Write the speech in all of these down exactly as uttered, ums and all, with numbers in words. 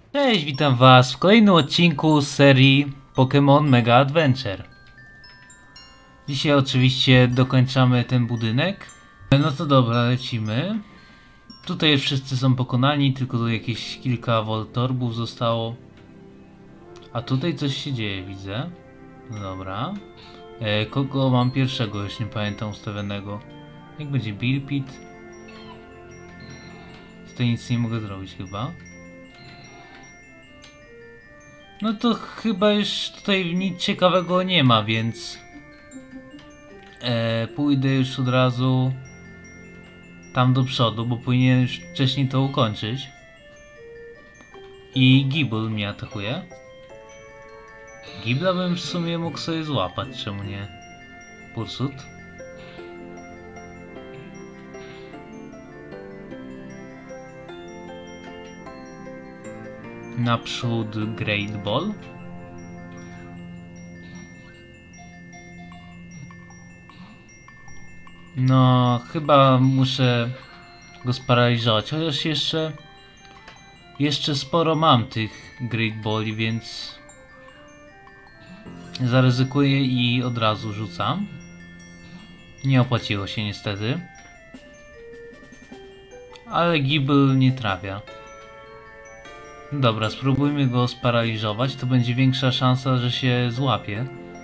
Cześć, witam was w kolejnym odcinku z serii Pokémon Mega Adventure. Dzisiaj oczywiście dokończamy ten budynek. No to dobra, lecimy. Tutaj już wszyscy są pokonani, tylko tu jakieś kilka Voltorbów zostało. A tutaj coś się dzieje, widzę. No dobra. E, kogo mam pierwszego, już nie pamiętam ustawionego. Jak będzie Bilpit? Tutaj nic nie mogę zrobić chyba. No to chyba już tutaj nic ciekawego nie ma, więc e, pójdę już od razu tam do przodu, bo powinien już wcześniej to ukończyć. I Gible mnie atakuje. Gibla bym w sumie mógł sobie złapać, czemu nie? Pursuit. Naprzód Great Ball. No, chyba muszę go sparaliżować, chociaż jeszcze jeszcze sporo mam tych Great Balli, więc zaryzykuję i od razu rzucam. Nie opłaciło się niestety. Ale Gible nie trafia. Dobra, spróbujmy go sparaliżować, to będzie większa szansa, że się złapie.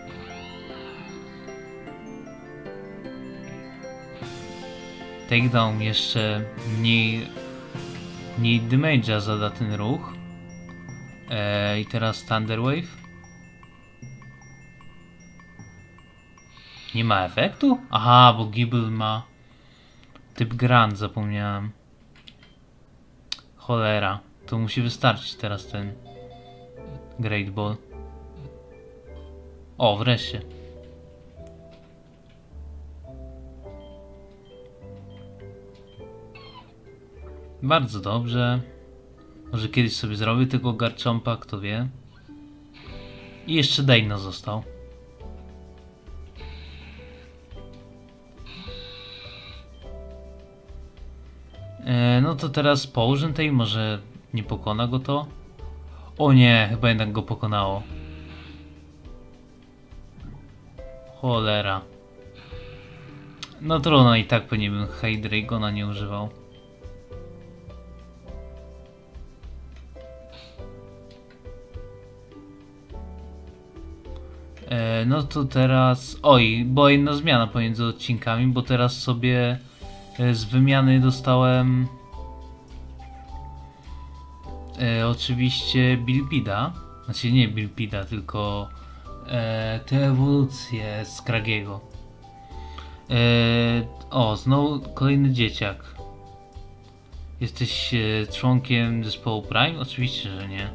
Takedown jeszcze mniej, mniej damage'a zada ten ruch. Eee, I teraz Thunder Wave. Nie ma efektu? Aha, bo Gible ma typ Grand, zapomniałem. Cholera. To musi wystarczyć teraz ten Great Ball. O, wreszcie. Bardzo dobrze. Może kiedyś sobie zrobię tego Garchompa, kto wie. I jeszcze Dino został. E, no to teraz Potion tej może nie pokona go to? O nie, chyba jednak go pokonało. Cholera. No trudno, i tak pewnie bym Hydreigona nie używał. E, no to teraz... Oj, była jedna zmiana pomiędzy odcinkami, bo teraz sobie z wymiany dostałem e, oczywiście Bilpida. Znaczy nie Bilpida, tylko e, te ewolucje z Kragiego. E, o, znowu kolejny dzieciak. Jesteś e, członkiem zespołu Prime? Oczywiście, że nie.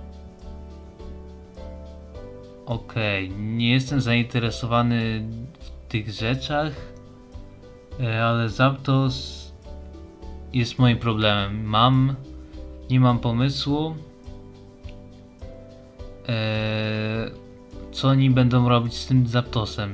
Okej, okay. Nie jestem zainteresowany w tych rzeczach, e, ale Zapdos jest moim problemem. Mam, nie mam pomysłu, e, co oni będą robić z tym Zapdosem.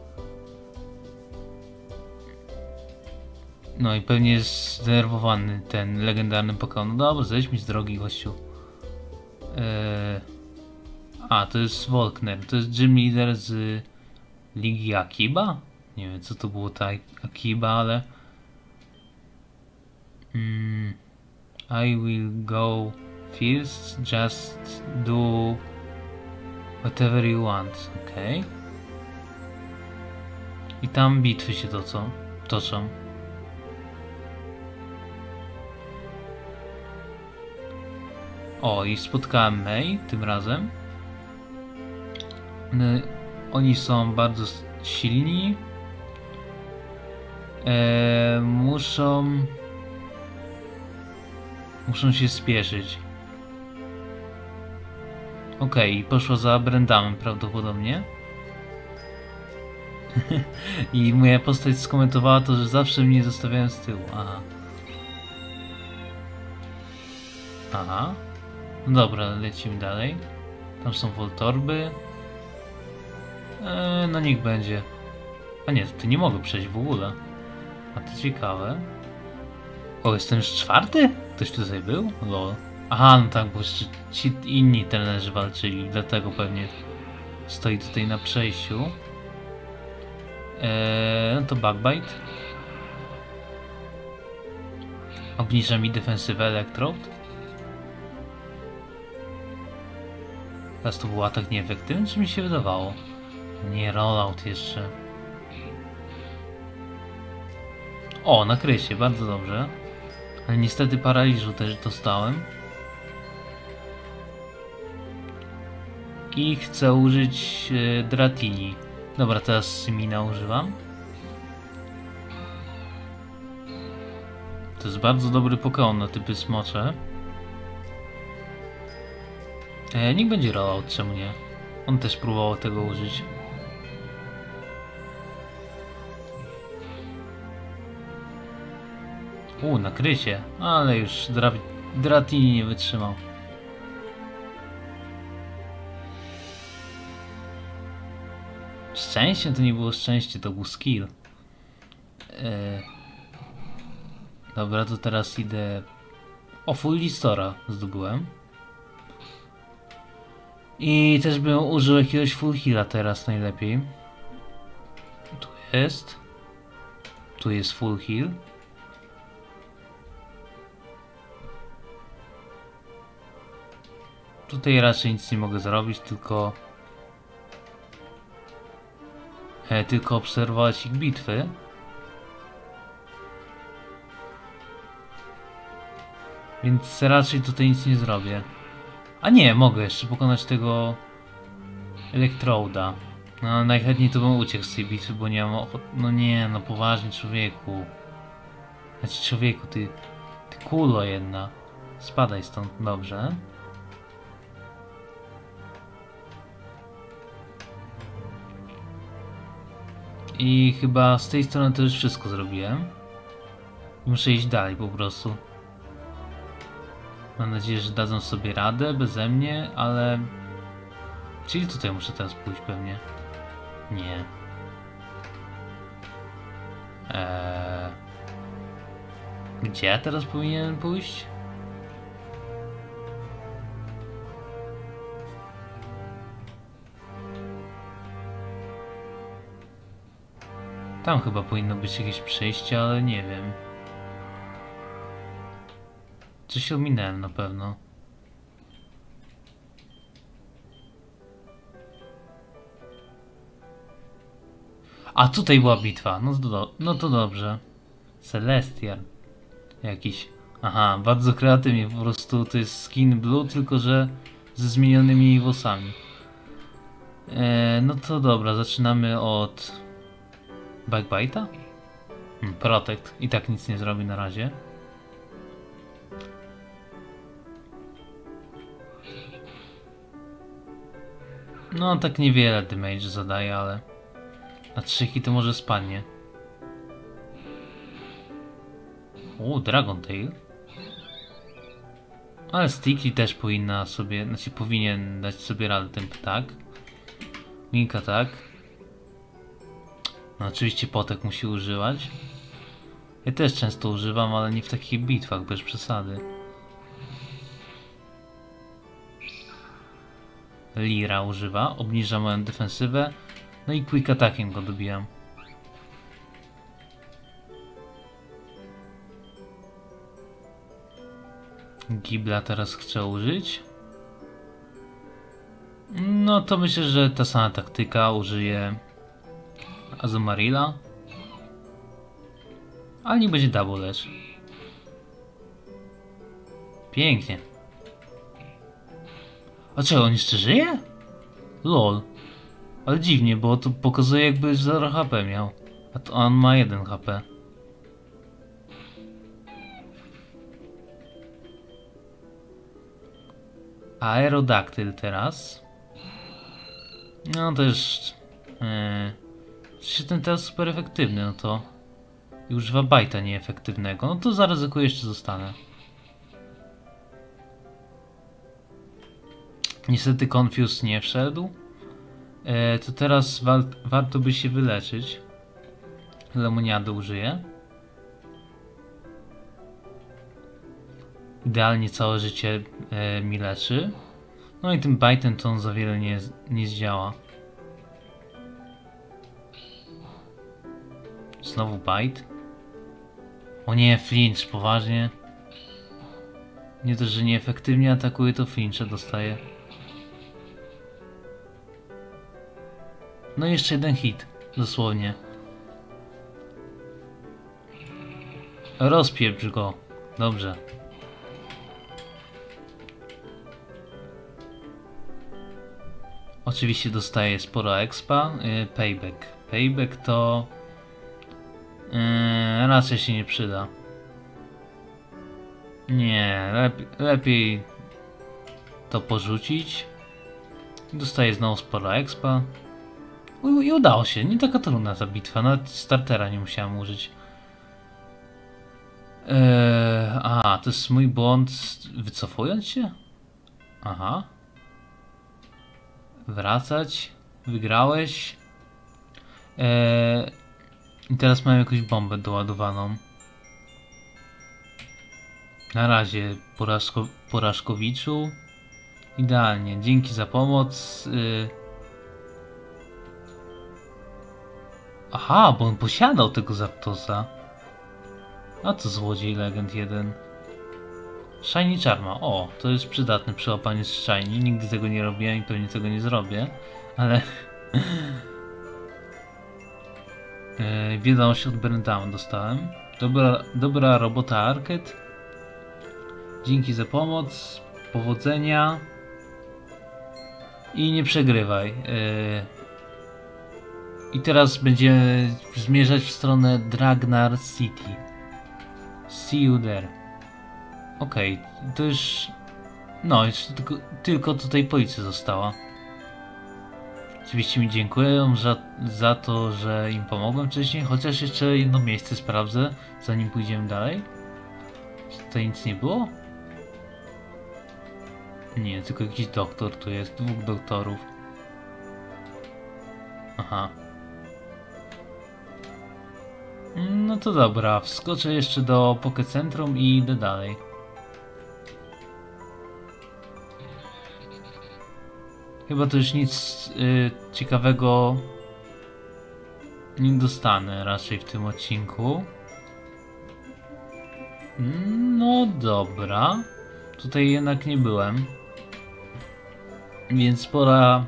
No i pewnie jest zdenerwowany ten legendarny Pokémon. No dobra, zejdź mi z drogi, gościu. E, a, to jest Volkner. To jest gym leader z Ligi Akiba? Nie wiem, co to było ta Akiba, ale... Mm, I will go first, just do whatever you want, ok? I tam bitwy się toczą. toczą. O, i spotkałem May tym razem. Oni są bardzo silni. Eee, muszą... Muszą się spieszyć. Okej, okay, poszło za Brandamem prawdopodobnie. I moja postać skomentowała to, że zawsze mnie zostawiają z tyłu. Aha. Aha. No dobra, lecimy dalej. Tam są Voltorby. Eee, no niech będzie. A nie, to nie mogę przejść w ogóle. A to ciekawe. O, jestem już czwarty? Ktoś tutaj był? Lol. Aha, no tak, bo jeszcze ci inni trenerzy walczyli, dlatego pewnie stoi tutaj na przejściu. Eee, no to Backbite. Obniża mi defensywę Electrode. Teraz to był atak nieefektywny, czy mi się wydawało? Nie, rollout jeszcze. O, nakryj się, bardzo dobrze. Ale niestety paraliżu też dostałem. I chcę użyć e, Dratini. Dobra, teraz Symina używam. To jest bardzo dobry Pokémon na typy smocze. E, niech będzie rollout, czemu nie? On też próbował tego użyć. U, nakrycie. Ale już Dra Dratini nie wytrzymał. Szczęście to nie było szczęście, to był skill. Eee... Dobra, to teraz idę... O, full listora zdobyłem. I też bym użył jakiegoś full heala teraz najlepiej. Tu jest. Tu jest full heal. Tutaj raczej nic nie mogę zrobić, tylko... E, tylko obserwować ich bitwy. Więc raczej tutaj nic nie zrobię. A nie, mogę jeszcze pokonać tego Electroda. No najchętniej to bym uciekł z tej bitwy, bo nie mam ochoty. No nie, no poważnie, człowieku. Znaczy człowieku, ty... Ty kulo jedna. Spadaj stąd, dobrze. I chyba z tej strony to już wszystko zrobiłem. Muszę iść dalej po prostu. Mam nadzieję, że dadzą sobie radę beze mnie, ale... Czyli tutaj muszę teraz pójść pewnie. Nie. Eee... Gdzie ja teraz powinienem pójść? Tam chyba powinno być jakieś przejście, ale nie wiem. Coś ominąłem na pewno. A tutaj była bitwa. No to, no to dobrze. Celestial. Jakiś. Aha, bardzo kreatywnie. Po prostu to jest skin blue, tylko że ze zmienionymi włosami. Eee, no to dobra, zaczynamy od Backbite'a? Hmm, Protect. I tak nic nie zrobi na razie. No tak niewiele damage zadaje, ale na trzy hity może spadnie. O, Dragon Tail. Ale Sticky też powinna sobie, znaczy powinien dać sobie radę ten ptak. Minka tak. No oczywiście potek musi używać. Ja też często używam, ale nie w takich bitwach, bez przesady. Lira używa, obniża moją defensywę. No i quick attackiem go dobijam. Gibla teraz chcę użyć. No to myślę, że ta sama taktyka, użyję Azumarilla. Ale nie będzie double edge. Pięknie. A czego, on jeszcze żyje? Lol. Ale dziwnie, bo to pokazuje jakby zero H P miał. A to on ma jeden H P. Aerodactyl teraz. No to już... Yy, ten teraz super efektywny, no to... I używa bajta nieefektywnego. No to zaryzykuję, jeszcze zostanę. Niestety Confuse nie wszedł. E, to teraz wa warto by się wyleczyć. Lemoniady użyję. idealnie całe życie e, mi leczy. No i tym bajtem to on za wiele nie, nie zdziała. Znowu bite. O nie, flinch, poważnie. Nie to, że nieefektywnie atakuje, to flincze dostaje. No i jeszcze jeden hit, dosłownie. Rozpieprz go. Dobrze. Oczywiście dostaje sporo expa. Yy, payback. Payback to... Yy, raczej się nie przyda. Nie, lepiej, lepiej to porzucić. Dostaje znowu sporo expa. I, I udało się. Nie taka trudna ta bitwa. Nawet startera nie musiałem użyć. Eee, a, to jest mój błąd wycofując się? Aha. Wracać. Wygrałeś. Eee, I teraz mam jakąś bombę doładowaną. Na razie porażko, porażkowiczu. Idealnie. Dzięki za pomoc. Yy... Aha, bo on posiadał tego Zaptosa. A to złodziej legend jeden. Shiny Charma. O, to jest przydatne przy łapaniu z Shiny. Nigdy tego nie robiłem i pewnie tego nie zrobię. Ale... yy, wiadomość od Burndown dostałem. Dobra, dobra robota Arcade. Dzięki za pomoc. Powodzenia. I nie przegrywaj. Yy... I teraz będziemy zmierzać w stronę Dragnar City. See you there. Okej, okay, to już... No, jeszcze tylko, tylko tutaj policja została. Oczywiście mi dziękuję za, za to, że im pomogłem wcześniej, chociaż jeszcze jedno miejsce sprawdzę, zanim pójdziemy dalej. Czy tutaj nic nie było? Nie, tylko jakiś doktor tu jest, dwóch doktorów. Aha. No to dobra, wskoczę jeszcze do Pokecentrum i idę dalej. Chyba to już nic y, ciekawego nie dostanę raczej w tym odcinku. No dobra. Tutaj jednak nie byłem. Więc pora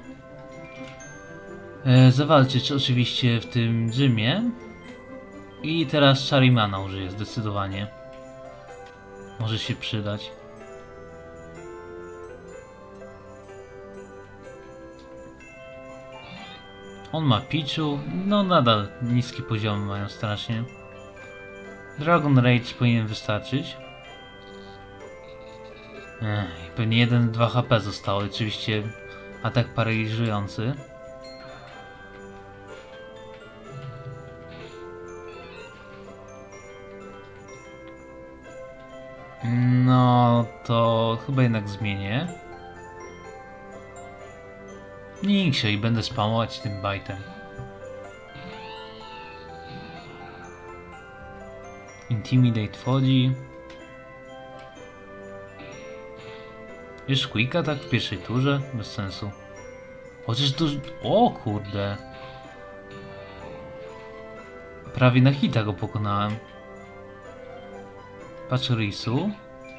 e, zawalczyć oczywiście w tym gymie. I teraz Sharimana użyję zdecydowanie. Może się przydać. On ma Pichu. No nadal niskie poziomy mają strasznie. Dragon Rage powinien wystarczyć. Ech, pewnie jeden dwa H P zostało. Oczywiście atak paraliżujący. No to chyba jednak zmienię. Nikt się i będę spamować tym bajtem. Intimidate wchodzi. Wiesz, Quicka tak w pierwszej turze? Bez sensu. Chociaż to... O kurde. Prawie na hita go pokonałem. Patrz Risu.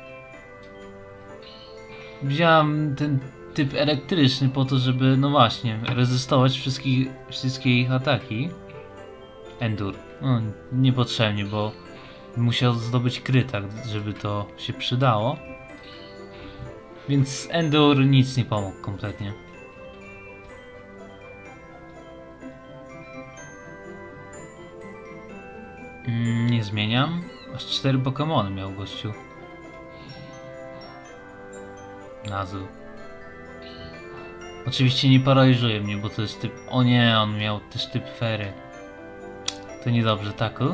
Wziąłem ten typ elektryczny po to, żeby, no właśnie, rezystować wszystkich, wszystkie ich ataki. Endur. No, niepotrzebnie, bo musiał zdobyć krytak, żeby to się przydało. Więc Endur nic nie pomógł kompletnie. Mm, nie zmieniam. Aż cztery Pokemony miał gościu. Nazu. Oczywiście nie paraliżuje mnie, bo to jest typ... O nie, on miał też typ Fery. To niedobrze, tackle.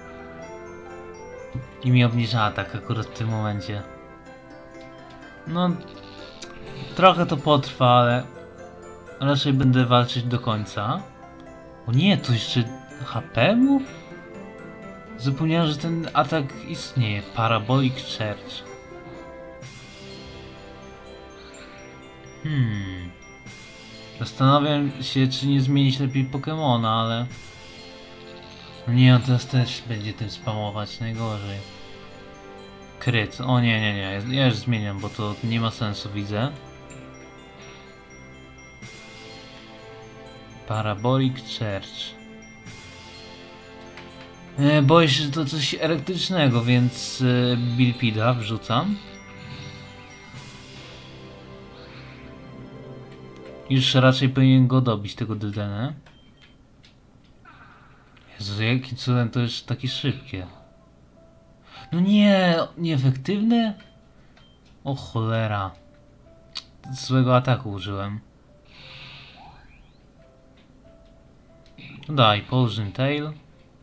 I mi obniża atak akurat w tym momencie. No... Trochę to potrwa, ale... Raczej będę walczyć do końca. O nie, to jeszcze H P mu? Zapomniałem, że ten atak istnieje. Parabolic Charge. Hmm. Zastanawiam się, czy nie zmienić lepiej Pokemona, ale... No nie, on teraz też będzie tym spamować, najgorzej. Kryt, o nie, nie, nie, ja już zmieniam, bo to nie ma sensu, widzę. Parabolic Church. E, boję się, że to coś elektrycznego, więc e, Bilpida wrzucam. Już raczej powinien go dobić, tego Dydenę. Jezu, jakim cudem to jest takie szybkie. No nie, nieefektywne? O cholera. Złego ataku użyłem. No daj, Poison Tail.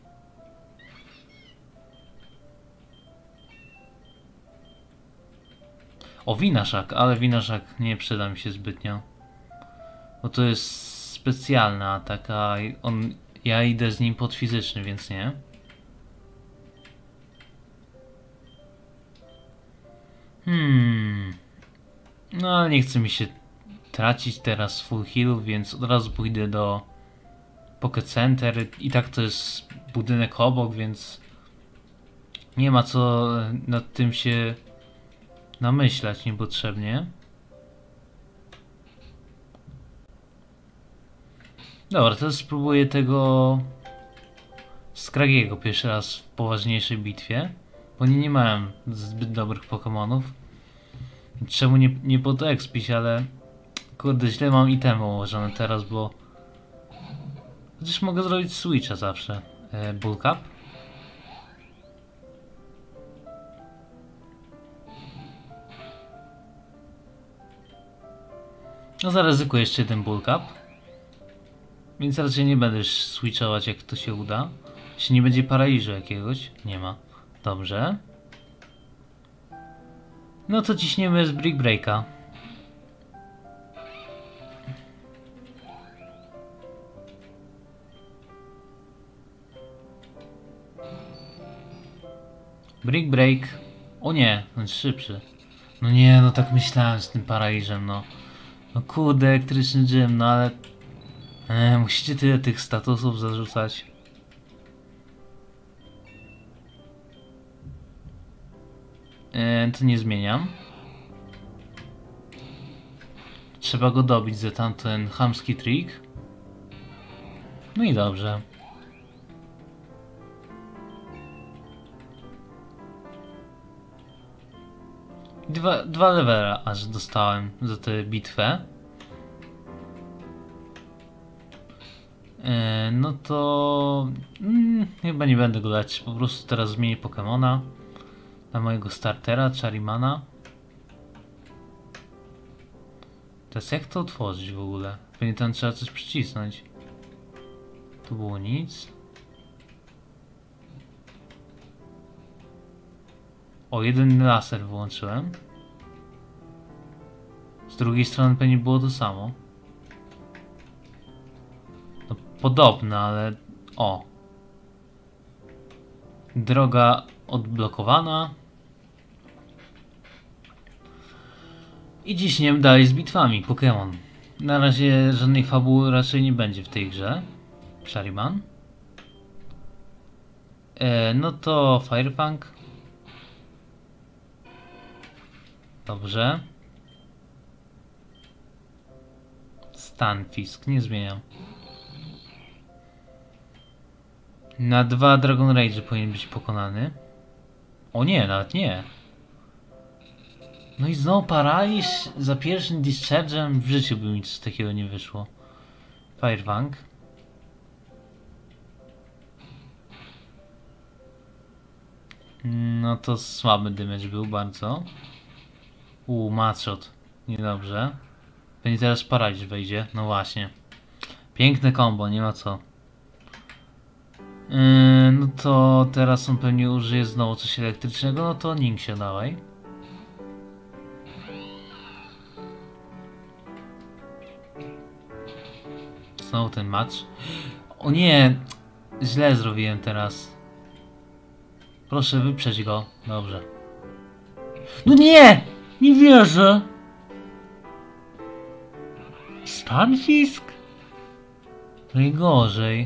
O, Winaszak, ale Winaszak nie przyda mi się zbytnio. Bo to jest specjalny atak, a on, ja idę z nim pod fizyczny, więc nie. Hmm. No, nie chce mi się tracić teraz full healów, więc od razu pójdę do Poké Center. I tak to jest budynek obok, więc nie ma co nad tym się namyślać niepotrzebnie. Dobra, teraz spróbuję tego Scraggiego pierwszy raz w poważniejszej bitwie, bo nie, nie miałem zbyt dobrych Pokemonów. Czemu nie, nie podekspić, ale kurde, źle mam itemy ułożone teraz, bo chociaż mogę zrobić switcha zawsze. E, Bull Cup. No zaryzykuję jeszcze jeden Bull Cup. Więc raczej nie będę już switchować, jak to się uda. Jeśli nie będzie paraliżu jakiegoś. Nie ma. Dobrze. No to ciśniemy z Brick Breaka. Brick Break. O nie, on jest szybszy. No nie, no tak myślałem z tym paraliżem, no. No kurde, elektryczny gym, no ale... E, musicie tyle tych statusów zarzucać. E, to nie zmieniam. Trzeba go dobić za tamten chamski trik. No i dobrze. Dwa, dwa levela aż dostałem za tę bitwę. E, no to... Mm, chyba nie będę go dać. Po prostu teraz zmienię Pokemona na mojego startera, Charimana. Teraz jak to otworzyć w ogóle? Pewnie tam trzeba coś przycisnąć. Tu było nic. O, jeden laser wyłączyłem. Z drugiej strony pewnie było to samo. No, podobne, ale... O. Droga odblokowana. I ciśniemy dalej z bitwami. Pokémon. Na razie żadnej fabuły raczej nie będzie w tej grze. Chariman. E, no to Firefang. Dobrze. Stunfisk. Nie zmieniam. Na dwa Dragon Rage powinien być pokonany. O nie, nawet nie. No i znowu paraliż za pierwszym discharge'em. W życiu by mi coś takiego nie wyszło. Firefang. No to słaby damage był bardzo. Uuu, Machot. Niedobrze. Pewnie teraz paraliż wejdzie. No właśnie. Piękne combo, nie ma co. Yy, no to teraz on pewnie użyje znowu coś elektrycznego. No to Ning się dawaj. Znowu ten match. O nie! Źle zrobiłem teraz. Proszę wyprzeć go. Dobrze. No nie! Nie wierzę! Stunfisk? Najgorzej.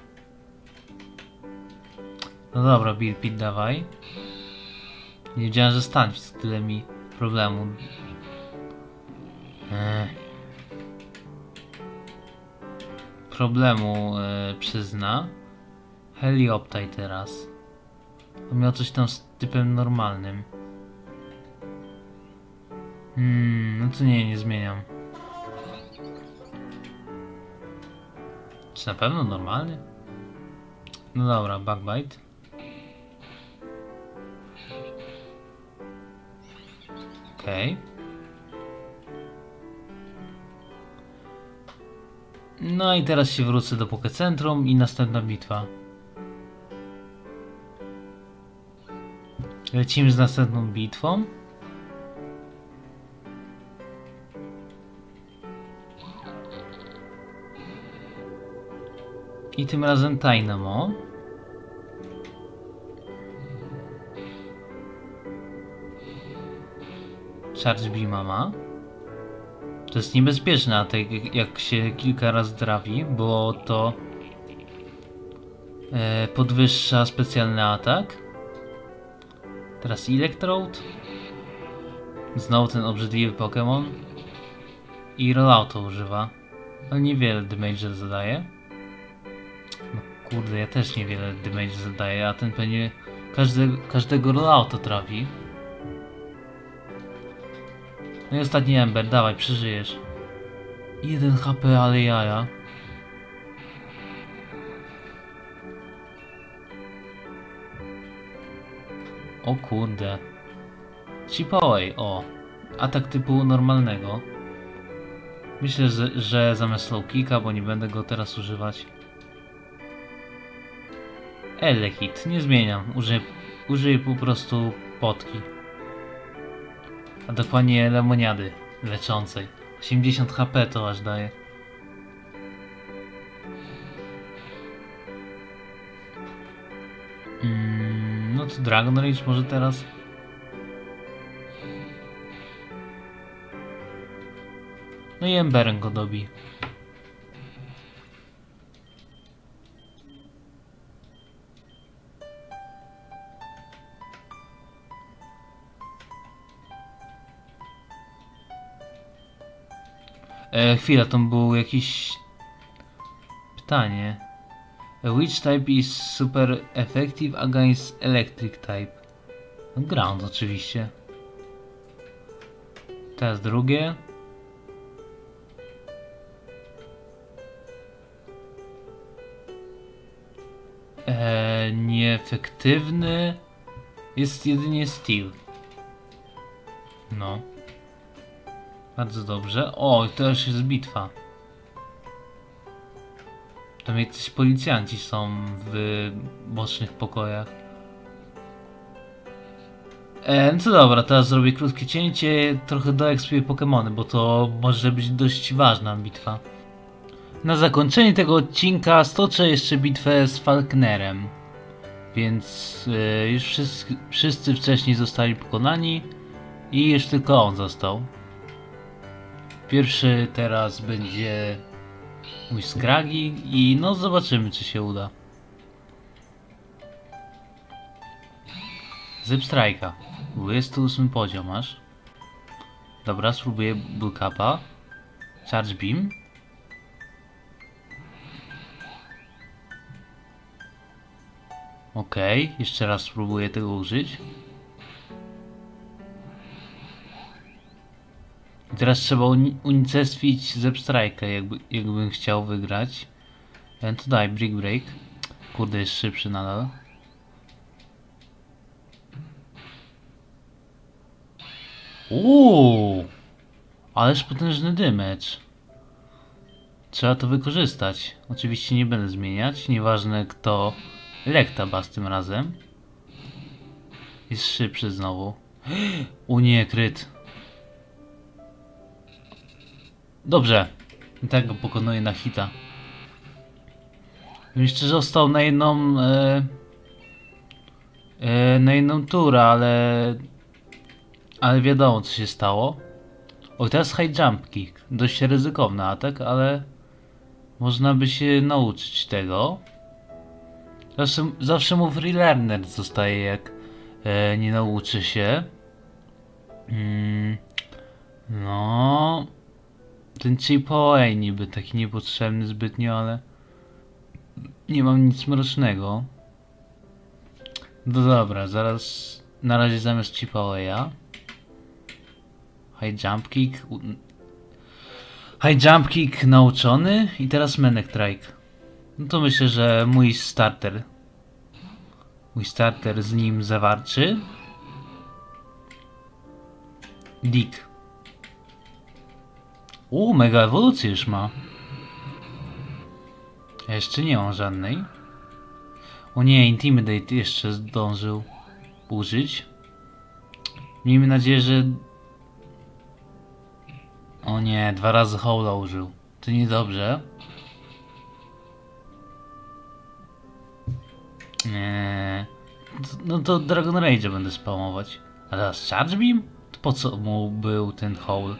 No dobra, Bill Pit, dawaj. Nie wiedziałem, że Stunfisk tyle mi problemu. Ech. Problemu e, przyzna. Helioptaj teraz. On miał coś tam z typem normalnym. Hmm, no to nie, nie zmieniam. Czy na pewno normalny? No dobra, Backbite. Okej. Okay. No i teraz się wrócę do Pokecentrum i następna bitwa. Lecimy z następną bitwą. I tym razem Dynamo. Charge Beama ma. To jest niebezpieczne, a tak jak się kilka razy trafi, bo to e, podwyższa specjalny atak. Teraz Electrode. Znowu ten obrzydliwy Pokémon. I Rollouta używa. Ale niewiele damage zadaje. No kurde, ja też niewiele damage zadaję, a ten pewnie każdy, każdego Rollouta trafi. No i ostatni Ember, dawaj, przeżyjesz. jeden H P, ale jaja. O kurde. Chip away, o. Atak typu normalnego. Myślę, że, że zamiast slow kicka, bo nie będę go teraz używać. Elekit, nie zmieniam. Użyję, użyję po prostu potki. A dokładnie lemoniady leczącej. osiemdziesiąt H P to aż daje. Mm, no to Dragon Rage może teraz. No i Emberem go dobi. E, chwila, to było jakieś pytanie. Which type is super effective against electric type? No, ground oczywiście. Teraz drugie. E, nieefektywny jest jedynie steel. No. Bardzo dobrze. O, to już jest bitwa. Tam jacyś policjanci są w bocznych pokojach. E, no to dobra, teraz zrobię krótkie cięcie. Trochę doekspię Pokemony, bo to może być dość ważna bitwa. Na zakończenie tego odcinka stoczę jeszcze bitwę z Falknerem. Więc e, już wszyscy, wszyscy wcześniej zostali pokonani. I już tylko on został. Pierwszy teraz będzie mój Scraggy i no zobaczymy, czy się uda. Zepstrajka. dwudziesty ósmy poziom masz. Dobra, spróbuję Bullcapa. Charge Beam. Okej, okay, jeszcze raz spróbuję tego użyć. I teraz trzeba uni unicestwić Zepstrajkę, jakby, jakbym chciał wygrać. E, to daj, Brick Break. Kurde, jest szybszy nadal. Uuu, ależ potężny damage. Trzeba to wykorzystać. Oczywiście nie będę zmieniać, nieważne kto Electabuzz tym razem. Jest szybszy znowu. O nie, kryt. Dobrze. I tak go pokonuję na hita. Jeszcze został na jedną e, e, na jedną turę, ale ale wiadomo co się stało. O, teraz high jump kick. Dość ryzykowny atak, ale można by się nauczyć tego. Zawsze, zawsze mu free learner zostaje, jak e, nie nauczy się. Mm, no... Ten chip away niby taki niepotrzebny zbytnio, ale... Nie mam nic mrocznego. No dobra, zaraz... Na razie zamiast chip awaya. High jump kick. High jump kick nauczony i teraz Menek Trike. No to myślę, że mój starter. Mój starter z nim zawarczy. Dick. U, mega ewolucję już ma. Ja jeszcze nie mam żadnej. O nie, Intimidate jeszcze zdążył użyć. Miejmy nadzieję, że... O nie, dwa razy Howla użył. To niedobrze. Nie. No to Dragon Rage będę spamować. A teraz Charge Beam? To po co mu był ten Howl?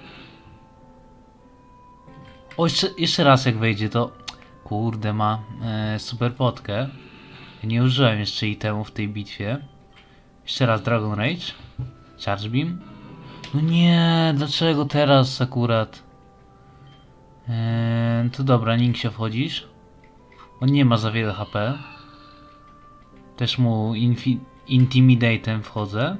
O, jeszcze, jeszcze raz jak wejdzie to... Kurde, ma e, super potkę. Nie użyłem jeszcze itemu w tej bitwie. Jeszcze raz Dragon Rage. Charge Beam. No nie, dlaczego teraz akurat? Eee, to dobra, Ningxia wchodzisz. On nie ma za wiele H P. Też mu Intimidatem wchodzę.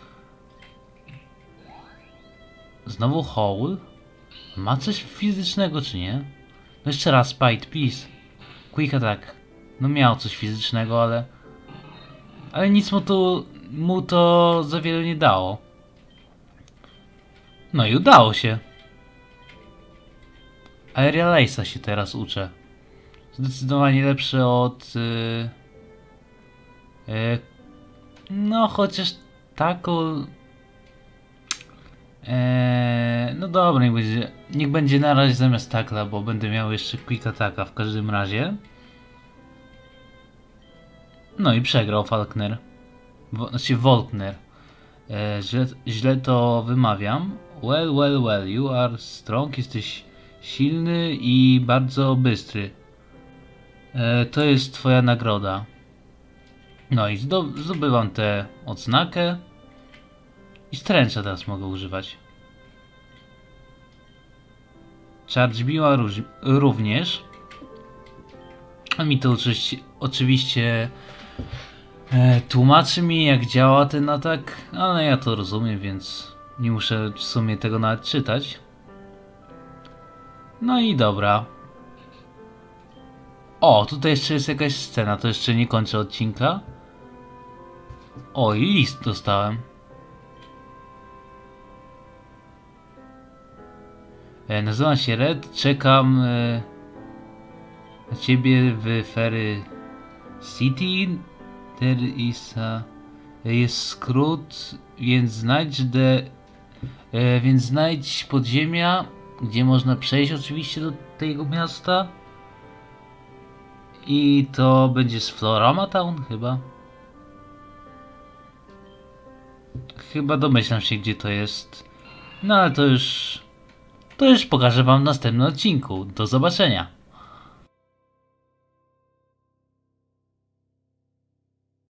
Znowu Howl. Ma coś fizycznego czy nie? No jeszcze raz Spite, please. Quick Attack. No miał coś fizycznego, ale... Ale nic mu to, mu to za wiele nie dało. No i udało się. Aerial Ace'a się teraz uczę. Zdecydowanie lepszy od... Yy, yy, no chociaż taką... Yy, no dobra, niech będzie, niech będzie na razie zamiast takla, bo będę miał jeszcze Quick Attacka w każdym razie. No i przegrał Falkner. Wo, znaczy Volkner. Yy, źle, źle to wymawiam. Well, well, well, you are strong, jesteś silny i bardzo bystry. E, to jest twoja nagroda. No i zdobywam tę odznakę. I stręcza teraz mogę używać. Charge Beama również. A mi to oczywiście, oczywiście e, tłumaczy mi, jak działa ten atak, ale ja to rozumiem, więc nie muszę w sumie tego nawet czytać. No i dobra. O, tutaj jeszcze jest jakaś scena, to jeszcze nie kończę odcinka. O, i list dostałem. E, nazywam się Red, czekam e, na ciebie w Fairy City. There is a, jest skrót, więc znajdź de, e, więc znajdź podziemia, gdzie można przejść oczywiście do tego miasta. I to będzie z Florama Town chyba. Chyba domyślam się, gdzie to jest. No ale to już... To już pokażę wam w następnym odcinku. Do zobaczenia.